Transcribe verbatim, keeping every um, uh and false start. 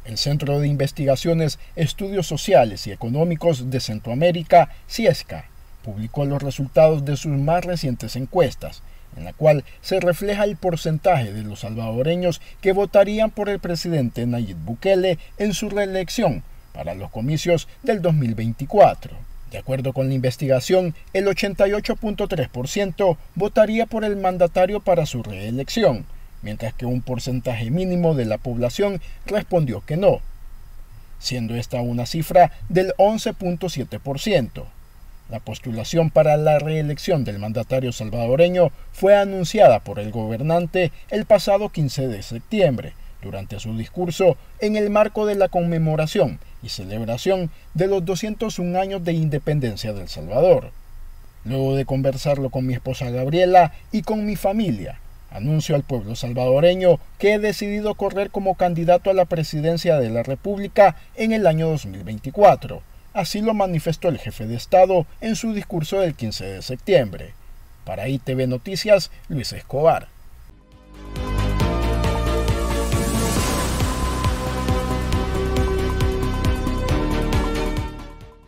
El Centro de Investigaciones, Estudios Sociales y Económicos de Centroamérica, CIESCA, publicó los resultados de sus más recientes encuestas, en la cual se refleja el porcentaje de los salvadoreños que votarían por el presidente Nayib Bukele en su reelección para los comicios del dos mil veinticuatro. De acuerdo con la investigación, el ochenta y ocho punto tres por ciento votaría por el mandatario para su reelección, mientras que un porcentaje mínimo de la población respondió que no, siendo esta una cifra del once punto siete por ciento. La postulación para la reelección del mandatario salvadoreño fue anunciada por el gobernante el pasado quince de septiembre, durante su discurso en el marco de la conmemoración y celebración de los doscientos un años de independencia de El Salvador. Luego de conversarlo con mi esposa Gabriela y con mi familia, anuncio al pueblo salvadoreño que he decidido correr como candidato a la presidencia de la República en el año dos mil veinticuatro. Así lo manifestó el jefe de Estado en su discurso del quince de septiembre. Para I T V Noticias, Luis Escobar.